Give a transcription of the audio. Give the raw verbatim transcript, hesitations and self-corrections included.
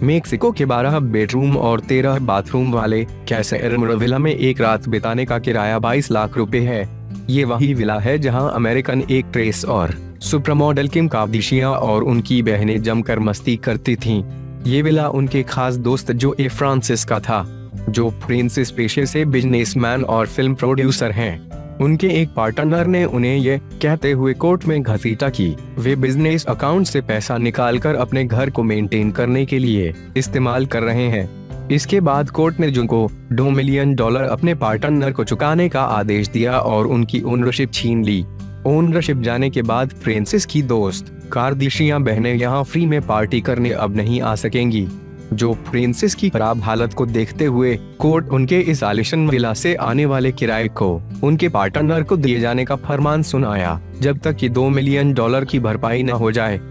Mexico के बारह bedroom और तेरह बाथरूम वाले कैसा एरामारा विला में एक रात बिताने का किराया बाईस लाख रुपए है। ये वही विला है जहां अमेरिकन एक्ट्रेस और सुपरमॉडल किम कार्दिशियां और उनकी बहनें जमकर मस्ती करती थीं। ये विला उनके खास दोस्त जो ए फ्रांसिस का था, जो फ्रांसिस पेशे से बिजनेसमैन और फिल्म प्रोड्यूसर हैं। उनके एक पार्टनर ने उन्हें ये कहते हुए कोर्ट में घसीटा कि वे बिजनेस अकाउंट से पैसा निकालकर अपने घर को मेंटेन करने के लिए इस्तेमाल कर रहे हैं। इसके बाद कोर्ट ने जुन को दो मिलियन डॉलर अपने पार्टनर को चुकाने का आदेश दिया और उनकी ओनरशिप छीन ली। ओनरशिप जाने के बाद फ्रांसिस की दोस्त कार्दिशियां बहनें यहाँ फ्री में पार्टी करने अब नहीं आ सकेंगी, जो फ्रांसिस की खराब हालत को देखते हुए कोर्ट उनके इस आलिशान विला से आने वाले किराए को उनके पार्टनर को दिए जाने का फरमान सुनाया, जब तक कि दो मिलियन डॉलर की भरपाई न हो जाए।